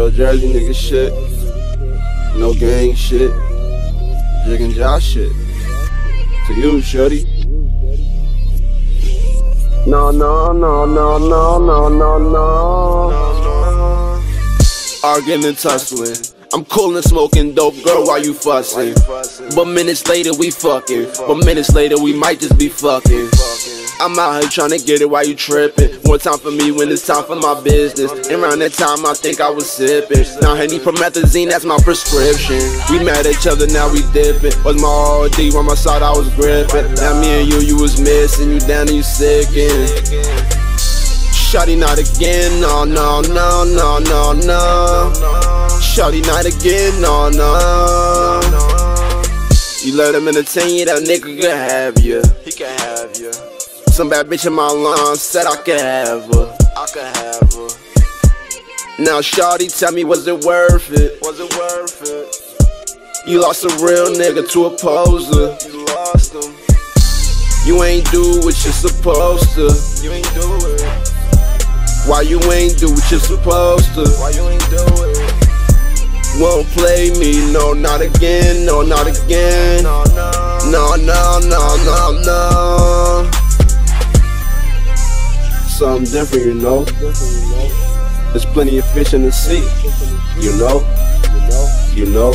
Real Jersey nigga shit. No gang shit. Jig and Josh shit. To you, shorty. No, no, no, no, no, no, no, no. Arguing and tussling. I'm cool and smoking dope, girl, why you fussing? But minutes later we fucking. But minutes later we might just be fucking. I'm out here trying to get it while you tripping. One time for me when it's time for my business. And around that time I think I was sipping. Now Henny promethazine, that's my prescription. We mad at each other, now we dipping. Was my RD, on my side I was gripping. Now me and you was missing. You down and you sickin'. Shawty not again, no, no, no, no, no, no. Shawty not again, no, no. You let him entertain you, that nigga can have you. He can have you. Some bad bitch in my line said I could have her. I could have her. Now shawty, tell me, was it worth it? Was it worth it? You lost a real nigga to a poser. You lost him. You ain't do what you're supposed to. You ain't do it. Why you ain't do what you're supposed to? Why you ain't do it? Won't play me, no, not again, no, not again. No, no, no, no, no, no. Something different, you know. There's plenty of fish in the sea, you know. You know.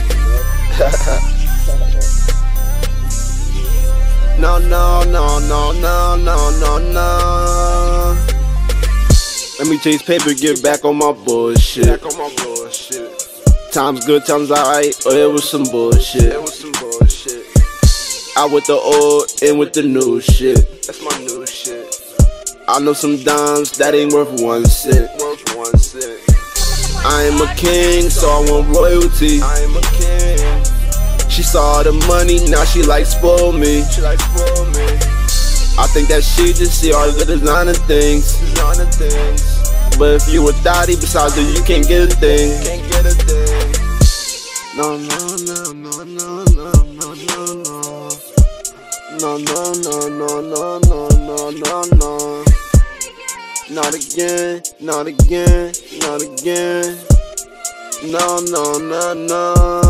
No, no, no, no, no, no, no, no. Let me chase paper, get back on my bullshit. Back on my bullshit. Times good, times alright, or it was some bullshit. It was some bullshit. Out with the old, in with the new shit. That's my new shit. I know some dimes that ain't worth 1 cent. Worth 1 cent. I am a king, so I want royalty. I am a king. She saw the money, now she like spoil me. She like spoil me. I think that she just see all the designer things. Designer things. But if you a thotty, besides that you can't get a thing. Can't get a thing. No, no, no, no, no, no, no, no, no. No, no, no, no, no, no, no, no, no. Not again, not again, not again. No, no, no, no.